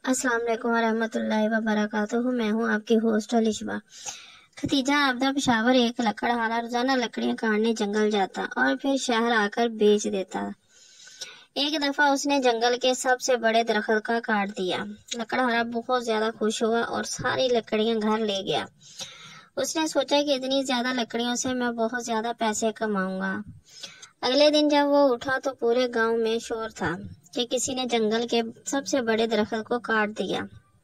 अस्सलाम वालेकुम वरहमतुल्लाहि वबरकातुहू। मैं हूँ आपकी होस्ट अलिशबा। खतीजा आबदा पेशावर एक लकड़हारा रोजाना लकड़ियां काटने जंगल जाता और फिर शहर आकर बेच देता। एक दफा उसने जंगल के सबसे बड़े दरख्त का काट दिया। लकड़हारा बहुत ज्यादा खुश हुआ और सारी लकड़ियां घर ले गया। उसने सोचा कि इतनी ज्यादा लकड़ियों से मैं बहुत ज्यादा पैसे कमाऊंगा। अगले दिन जब वो उठा तो पूरे गांव में शोर था कि किसी ने जंगल के सबसे बड़े दरख्त को काट दिया।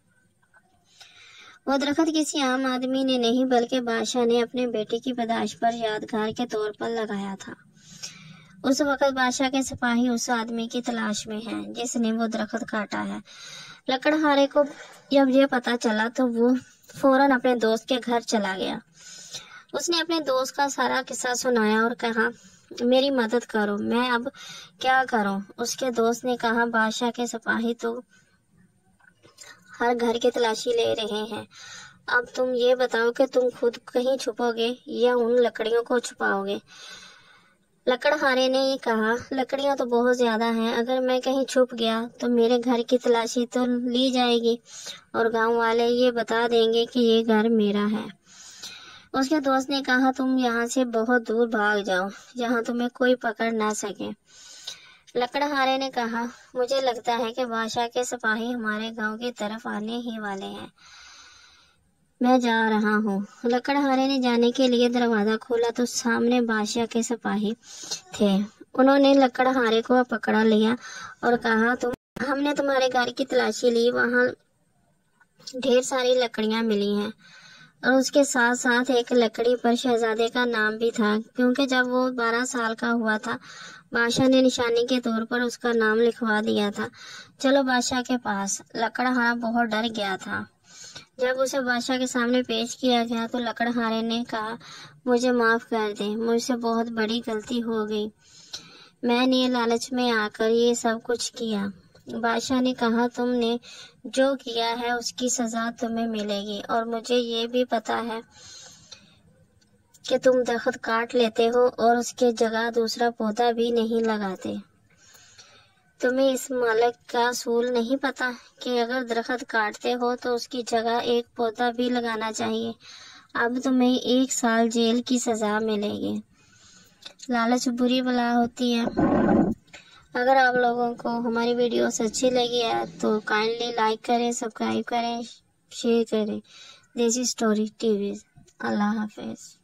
वो दरख्त किसी आम आदमी ने नहीं बल्कि बादशाह ने अपने बेटे की पैदाइश पर यादगार के तौर पर लगाया था। उस वक्त बादशाह के सिपाही उस आदमी की तलाश में हैं जिसने वो दरख्त काटा है। लकड़हारे को जब ये पता चला तो वो फौरन अपने दोस्त के घर चला गया। उसने अपने दोस्त का सारा किस्सा सुनाया और कहा, मेरी मदद करो, मैं अब क्या करूं? उसके दोस्त ने कहा, बादशाह के सिपाही तो हर घर की तलाशी ले रहे हैं। अब तुम ये बताओ कि तुम खुद कहीं छुपोगे या उन लकड़ियों को छुपाओगे? लकड़हारे ने ये कहा, लकड़ियां तो बहुत ज्यादा हैं, अगर मैं कहीं छुप गया तो मेरे घर की तलाशी तो ली जाएगी और गांव वाले ये बता देंगे कि ये घर मेरा है। उसके दोस्त ने कहा, तुम यहाँ से बहुत दूर भाग जाओ जहाँ तुम्हें कोई पकड़ ना सके। लकड़हारे ने कहा, मुझे लगता है कि बादशाह के सिपाही हमारे गांव की तरफ आने ही वाले हैं, मैं जा रहा हूँ। लकड़हारे ने जाने के लिए दरवाजा खोला तो सामने बादशाह के सिपाही थे। उन्होंने लकड़हारे को पकड़ा लिया और कहा, हमने तुम्हारे घर की तलाशी ली, वहाँ ढेर सारी लकड़ियां मिली हैं और उसके साथ साथ एक लकड़ी पर शहजादे का नाम भी था, क्योंकि जब वो 12 साल का हुआ था बादशाह ने निशानी के तौर पर उसका नाम लिखवा दिया था। चलो बादशाह के पास। लकड़हारा बहुत डर गया था। जब उसे बादशाह के सामने पेश किया गया तो लकड़हारे ने कहा, मुझे माफ कर दे, मुझसे बहुत बड़ी गलती हो गई, मैंने लालच में आकर ये सब कुछ किया। बादशाह ने कहा, तुमने जो किया है उसकी सजा तुम्हें मिलेगी और मुझे ये भी पता है कि तुम दरख्त काट लेते हो और उसके जगह दूसरा पौधा भी नहीं लगाते। तुम्हें इस मालिक का असूल नहीं पता कि अगर दरख्त काटते हो तो उसकी जगह एक पौधा भी लगाना चाहिए। अब तुम्हें 1 साल जेल की सजा मिलेगी। लालच बुरी बला होती है। अगर आप लोगों को हमारी वीडियोस अच्छी लगी है तो काइंडली लाइक करें, सब्सक्राइब करें, शेयर करें। Desi story TV. अल्लाह हाफिज।